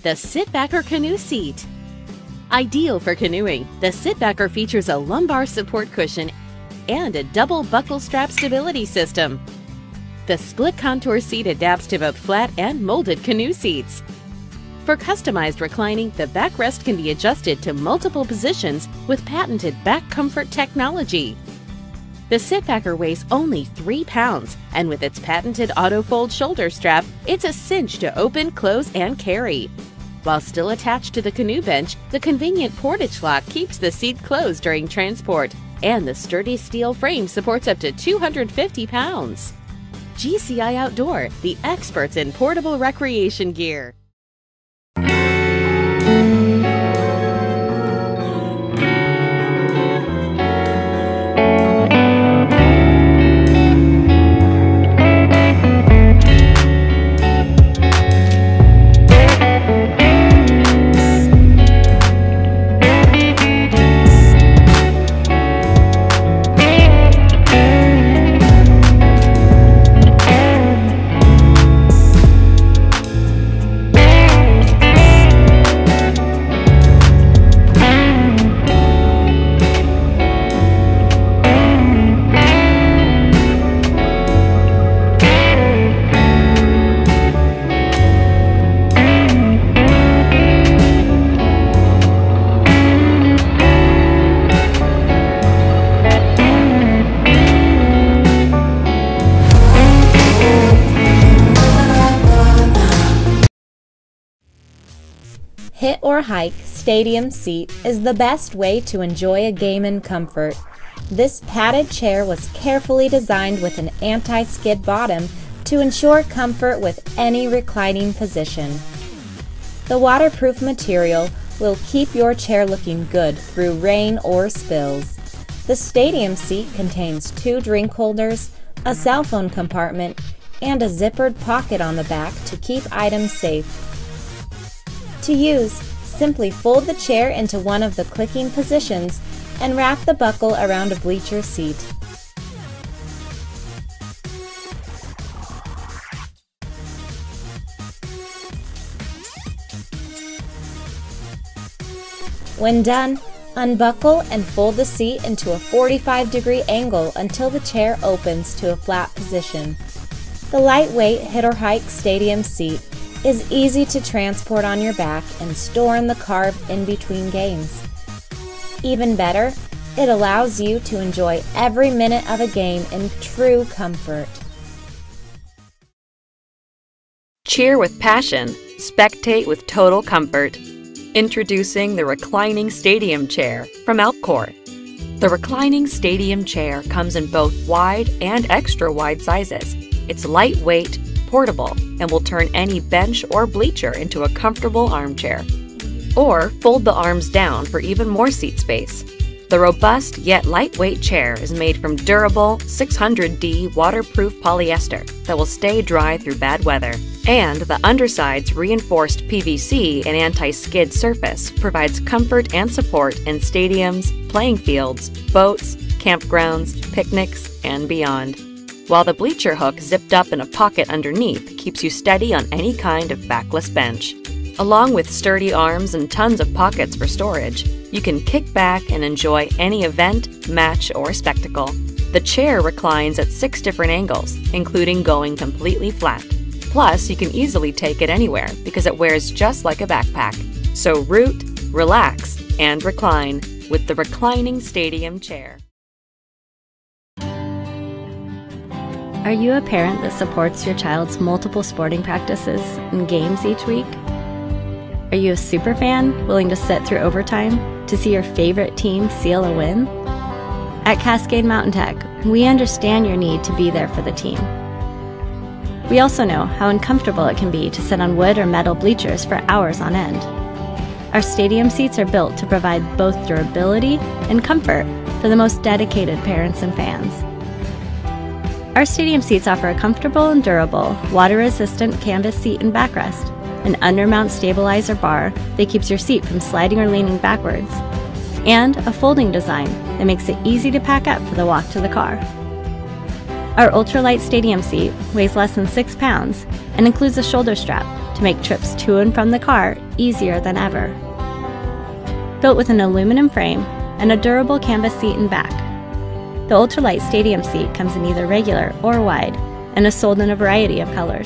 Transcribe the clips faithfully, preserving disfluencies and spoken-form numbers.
The Sitbacker Canoe Seat. Ideal for canoeing, the Sitbacker features a lumbar support cushion and a double buckle strap stability system. The split contour seat adapts to both flat and molded canoe seats. For customized reclining, the backrest can be adjusted to multiple positions with patented back comfort technology. The Sitbacker weighs only three pounds, and with its patented auto-fold shoulder strap, it's a cinch to open, close, and carry. While still attached to the canoe bench, the convenient portage lock keeps the seat closed during transport, and the sturdy steel frame supports up to two hundred fifty pounds. G C I Outdoor, the experts in portable recreation gear. Hit or hike stadium seat is the best way to enjoy a game in comfort. This padded chair was carefully designed with an anti-skid bottom to ensure comfort with any reclining position. The waterproof material will keep your chair looking good through rain or spills. The stadium seat contains two drink holders, a cell phone compartment, and a zippered pocket on the back to keep items safe. To use, simply fold the chair into one of the clicking positions and wrap the buckle around a bleacher seat. When done, unbuckle and fold the seat into a forty-five degree angle until the chair opens to a flat position. The lightweight hit or hike stadium seat is easy to transport on your back and store in the car in between games. Even better, it allows you to enjoy every minute of a game in true comfort. Cheer with passion, spectate with total comfort. Introducing the Reclining Stadium Chair from Alcor. The Reclining Stadium Chair comes in both wide and extra wide sizes. It's lightweight, portable, and will turn any bench or bleacher into a comfortable armchair. Or fold the arms down for even more seat space. The robust yet lightweight chair is made from durable six hundred D waterproof polyester that will stay dry through bad weather. And the underside's reinforced P V C and anti-skid surface provides comfort and support in stadiums, playing fields, boats, campgrounds, picnics, and beyond. While the bleacher hook zipped up in a pocket underneath keeps you steady on any kind of backless bench. Along with sturdy arms and tons of pockets for storage, you can kick back and enjoy any event, match, or spectacle. The chair reclines at six different angles, including going completely flat. Plus, you can easily take it anywhere because it wears just like a backpack. So root, relax, and recline with the Reclining Stadium Chair. Are you a parent that supports your child's multiple sporting practices and games each week? Are you a super fan willing to sit through overtime to see your favorite team seal a win? At Cascade Mountain Tech, we understand your need to be there for the team. We also know how uncomfortable it can be to sit on wood or metal bleachers for hours on end. Our stadium seats are built to provide both durability and comfort for the most dedicated parents and fans. Our stadium seats offer a comfortable and durable, water-resistant canvas seat and backrest, an undermount stabilizer bar that keeps your seat from sliding or leaning backwards, and a folding design that makes it easy to pack up for the walk to the car. Our ultralight stadium seat weighs less than six pounds and includes a shoulder strap to make trips to and from the car easier than ever. Built with an aluminum frame and a durable canvas seat and back, the Ultralight Stadium seat comes in either regular or wide and is sold in a variety of colors.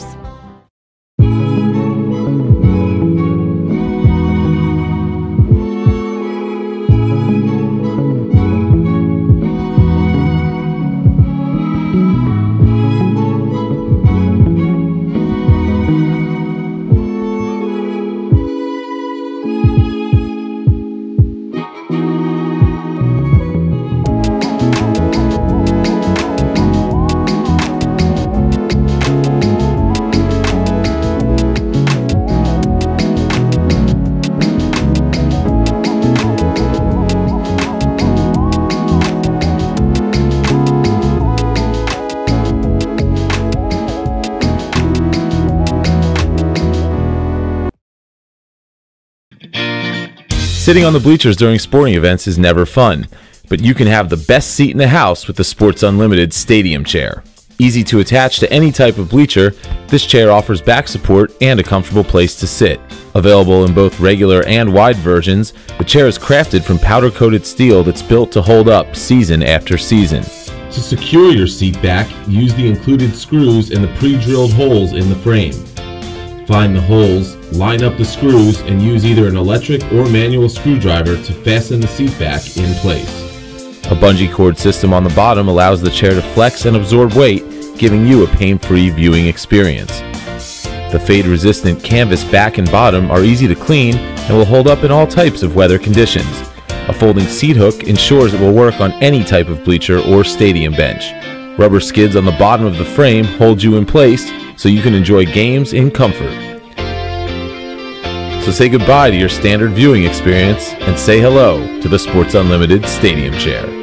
Sitting on the bleachers during sporting events is never fun, but you can have the best seat in the house with the Sports Unlimited Stadium Chair. Easy to attach to any type of bleacher, this chair offers back support and a comfortable place to sit. Available in both regular and wide versions, the chair is crafted from powder-coated steel that's built to hold up season after season. To secure your seat back, use the included screws and the pre-drilled holes in the frame. Find the holes, line up the screws, and use either an electric or manual screwdriver to fasten the seat back in place. A bungee cord system on the bottom allows the chair to flex and absorb weight, giving you a pain-free viewing experience. The fade-resistant canvas back and bottom are easy to clean and will hold up in all types of weather conditions. A folding seat hook ensures it will work on any type of bleacher or stadium bench. Rubber skids on the bottom of the frame hold you in place so you can enjoy games in comfort. So say goodbye to your standard viewing experience and say hello to the Sports Unlimited Stadium Chair.